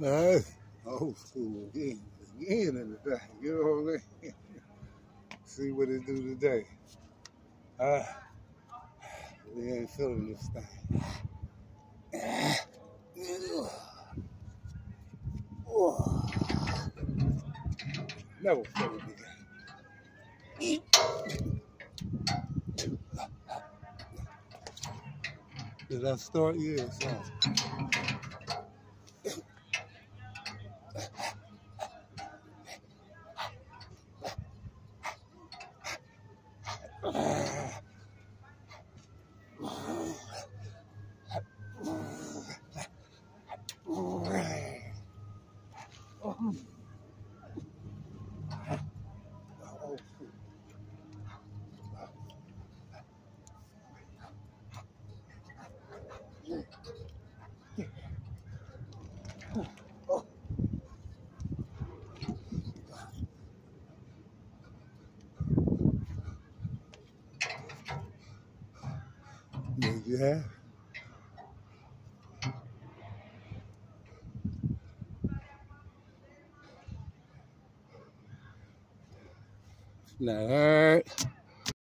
That's old school again in the day. You know what I mean? See what it do today. We ain't feeling this thing. Never feel it again. Did I start? Yeah, so. Did you have? Not hurt.